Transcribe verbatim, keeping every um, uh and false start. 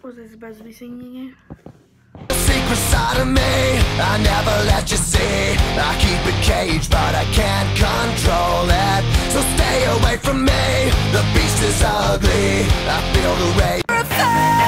coisa supposed to be singing it. Secret side of me, I never let you see. I keep it caged, but I can't control it. So stay away from me, the beast is ugly. I feel the rage.